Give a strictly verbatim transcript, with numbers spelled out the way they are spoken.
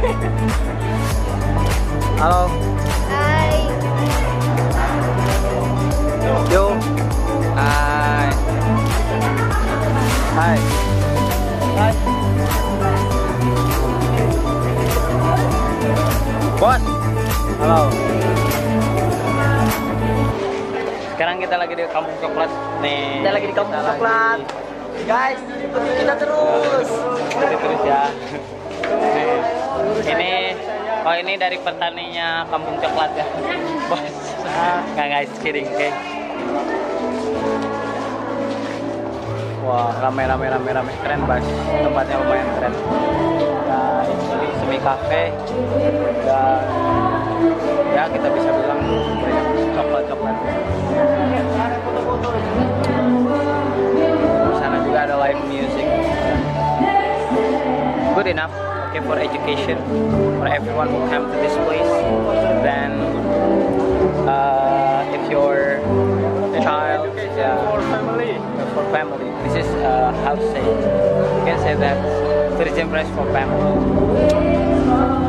Halo. Hai. Yo. Hai. Hai. Hai. Bos. Halo. Sekarang kita lagi di Kampung Coklat nih. Kita lagi di Kampung Coklat. Guys, ikuti kita terus. Ikuti terus ya. Ini oh ini dari petaninya Kampung Coklat ya. Bos. Nggak guys, kidding, oke. Okay? Wah, ramai ramai ramai ramai keren bos. Tempatnya lumayan keren. Dan ini semi cafe dan ya kita bisa bilang banyak coklat-coklat. Di sana juga ada live music. Good enough, okay, for education for everyone who come to this place. Then uh, if your child, yeah, For family. for family, this is uh, how to say it. You can say that tourism price for family.